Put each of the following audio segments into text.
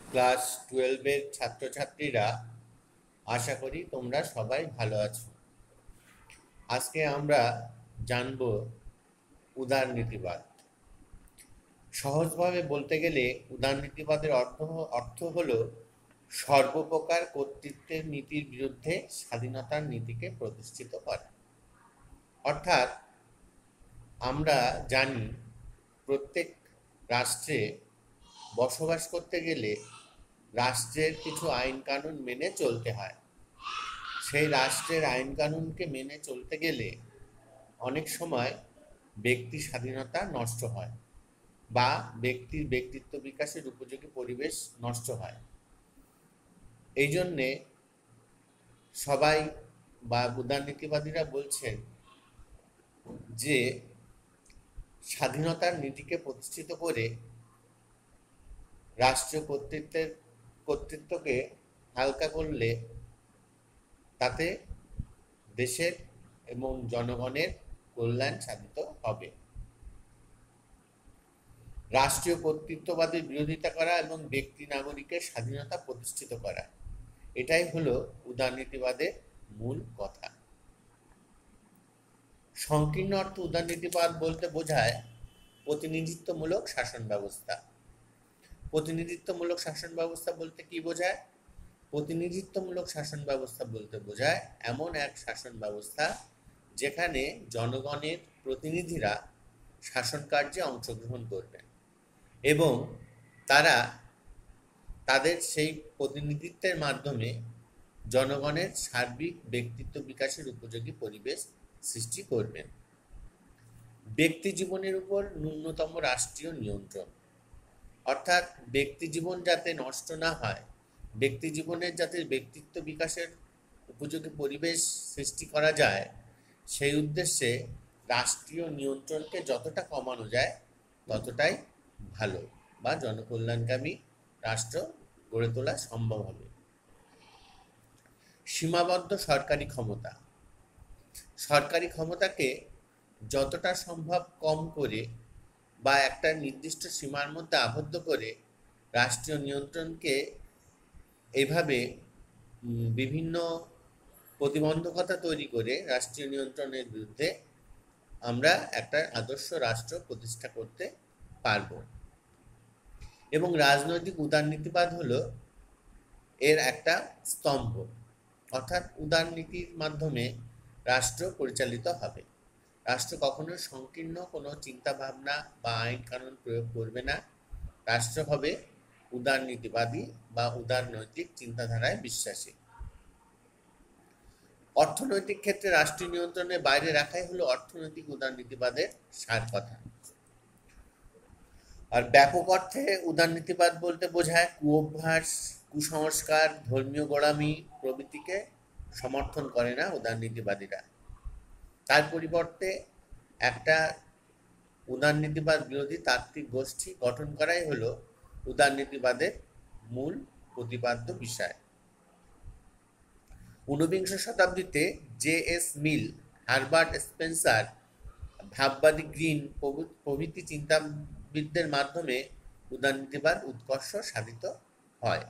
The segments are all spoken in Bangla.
ক্লাস 12-এর ছাত্রছাত্রীরা, আশা করি তোমরা সবাই ভালো আছো। আজকে আমরা জানব উদারনীতিবাদ। সহজভাবে বলতে গেলে উদারনীতিবাদের অর্থ হলো সর্বপ্রকার কর্তৃত্বের নীতির বিরুদ্ধে স্বাধীনতার নীতিকে প্রতিষ্ঠিত করা। অর্থাৎ আমরা জানি প্রত্যেক রাষ্ট্রে বসবাস করতে গেলে রাষ্ট্রের কিছু আইন কানুন মেনে চলতে হয়। সেই রাষ্ট্রের আইন কানুনকে মেনে চলতে গেলে অনেক সময় ব্যক্তি স্বাধীনতা নষ্ট হয় বা ব্যক্তির ব্যক্তিত্ব বিকাশের উপযোগী পরিবেশ নষ্ট হয়। এই জন্যে সবাই বা উদারনীতিবাদীরা বলছেন যে স্বাধীনতার নীতিকে প্রতিষ্ঠিত করে রাষ্ট্রীয় কর্তৃত্বকে হালকা করলে তাতে দেশের এবং জনগণের কল্যাণ সাধিত হবে। রাষ্ট্রীয় কর্তৃত্ববাদের বিরোধিতা করা এবং ব্যক্তি নাগরিকের স্বাধীনতা প্রতিষ্ঠিত করা, এটাই হলো উদারনীতিবাদের মূল কথা। সংকীর্ণ অর্থে উদারনীতিবাদ বলতে বোঝায় প্রতিনিধিত্বমূলক শাসন ব্যবস্থা। প্রতিনিধিত্বমূলক শাসন ব্যবস্থা বলতে কি বোঝায়? প্রতিনিধিত্বমূলক শাসন ব্যবস্থা বলতে বোঝায় এমন এক শাসন ব্যবস্থা যেখানে জনগণের প্রতিনিধিরা শাসন কার্যে অংশগ্রহণ করবেন এবং তারা তাদের সেই প্রতিনিধিত্বের মাধ্যমে জনগণের সার্বিক ব্যক্তিত্ব বিকাশের উপযোগী পরিবেশ সৃষ্টি করবেন। ব্যক্তি জীবনের উপর ন্যূনতম রাষ্ট্রীয় নিয়ন্ত্রণ, অর্থাৎ ব্যক্তি জীবন যাতে নষ্ট না হয়, ব্যক্তি জীবনের যাতে ব্যক্তিত্ব বিকাশের উপযোগী পরিবেশ সৃষ্টি করা যায়, সেই উদ্দেশ্যে রাষ্ট্রীয় নিয়ন্ত্রণকে যতটা কমানো যায় ততটাই ভালো বা জনকল্যাণকামী রাষ্ট্র গড়ে তোলা সম্ভব হবে। সীমাবদ্ধ সরকারি ক্ষমতা, সরকারি ক্ষমতাকে যতটা সম্ভব কম করে বা একটা নির্দিষ্ট সীমার মধ্যে আবদ্ধ করে রাষ্ট্রীয় নিয়ন্ত্রণকে এভাবে বিভিন্ন প্রতিবন্ধকতা তৈরি করে রাষ্ট্রীয় নিয়ন্ত্রণের বিরুদ্ধে আমরা একটা আদর্শ রাষ্ট্র প্রতিষ্ঠা করতে পারব। এবং রাজনৈতিক উদারনীতিবাদ হলো এর একটা স্তম্ভ, অর্থাৎ উদারনীতির মাধ্যমে রাষ্ট্র পরিচালিত হবে। রাষ্ট্র কখনো সংকীর্ণ কোনো চিন্তা ভাবনা বা আইন কানুন প্রয়োগ করবে না। রাষ্ট্র হবে উদারনীতিবাদী বা উদারনৈতিক চিন্তাধারায় বিশ্বাসী। অর্থনৈতিক ক্ষেত্রে রাষ্ট্রীয় নিয়ন্ত্রণের বাইরে রাখাই হলো অর্থনৈতিক উদারনীতিবাদের সার কথা। আর ব্যাপক অর্থে উদারনীতিবাদ বলতে বোঝায় কুঅভ্যাস, কুসংস্কার, ধর্মীয় গোঁড়ামি প্রভৃতিকে সমর্থন করে না উদারনীতিবাদীরা। তার পরিবর্তে একটা উদারনীতিবাদ বিরোধী তাত্ত্বিক গোষ্ঠী গঠন করাই হলো উদারনীতিবাদের মূল প্রতিপাদ্য বিষয়। ঊনবিংশ শতাব্দীতে জে.এস. মিল, হারবার্ট স্পেন্সার, ভাববাদী গ্রিন প্রভৃতি চিন্তাবিদদের মাধ্যমে উদারনীতিবাদ উৎকর্ষ সাধিত হয়।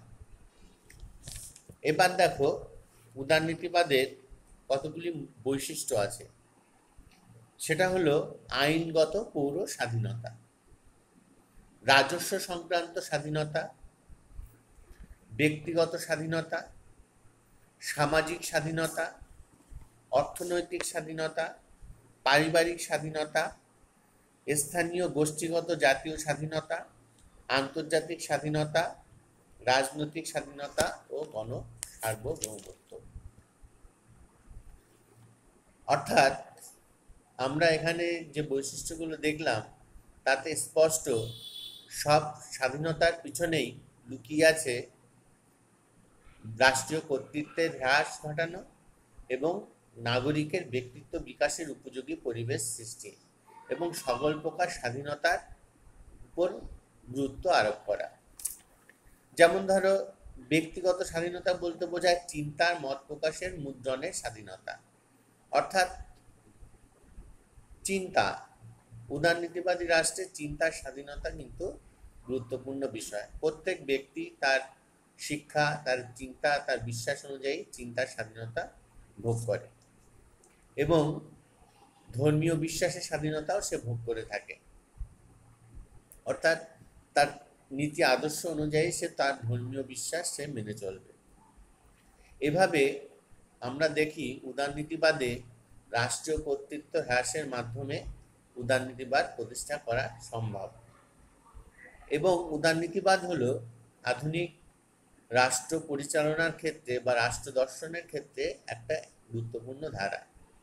এবার দেখো উদারনীতিবাদের কতগুলি বৈশিষ্ট্য আছে। সেটা হলো আইনগত পৌর স্বাধীনতা, রাজস্ব সংক্রান্ত স্বাধীনতা, ব্যক্তিগত স্বাধীনতা, সামাজিক স্বাধীনতা, অর্থনৈতিক স্বাধীনতা, পারিবারিক স্বাধীনতা, স্থানীয় গোষ্ঠীগত জাতীয় স্বাধীনতা, আন্তর্জাতিক স্বাধীনতা, রাজনৈতিক স্বাধীনতা ও গণ সার্বভৌমত্ব। অর্থাৎ আমরা এখানে যে বৈশিষ্ট্যগুলো দেখলাম তাতে স্পষ্ট সব স্বাধীনতার পিছনেই লুকিয়ে আছে রাষ্ট্রীয় কর্তৃত্বের হ্রাস ঘটানো এবং নাগরিকের ব্যক্তিত্ব বিকাশের উপযোগী পরিবেশ সৃষ্টি এবং সকল প্রকার স্বাধীনতার উপর গুরুত্ব আরোপ করা। যেমন ধরো ব্যক্তিগত স্বাধীনতা বলতে বোঝায় চিন্তার মত প্রকাশের মুদ্রণের স্বাধীনতা, অর্থাৎ চিন্তা, উদারনীতিবাদী রাষ্ট্রের চিন্তার স্বাধীনতা কিন্তু গুরুত্বপূর্ণ বিষয়। প্রত্যেক ব্যক্তি তার শিক্ষা, তার চিন্তা, তার বিশ্বাস অনুযায়ী চিন্তার স্বাধীনতা ভোগ করে এবং ধর্মীয় বিশ্বাসের স্বাধীনতাও সে ভোগ করে থাকে। অর্থাৎ তার নীতি আদর্শ অনুযায়ী সে তার ধর্মীয় বিশ্বাস সে মেনে চলবে। এভাবে আমরা দেখি উদারনীতিবাদে রাষ্ট্রীয় কর্তৃত্ব হ্রাসের মাধ্যমে উদারনীতিবাদ প্রতিষ্ঠা করা সম্ভব এবং উদারনীতিবাদ হলো আধুনিক রাষ্ট্র পরিচালনার ক্ষেত্রে বা রাষ্ট্র দর্শনের ক্ষেত্রে একটা গুরুত্বপূর্ণ ধারা।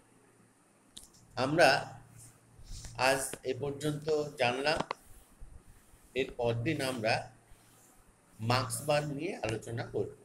আমরা আজ এ পর্যন্ত জানলাম। এর পরদিন আমরা মার্ক্সবাদ নিয়ে আলোচনা করব।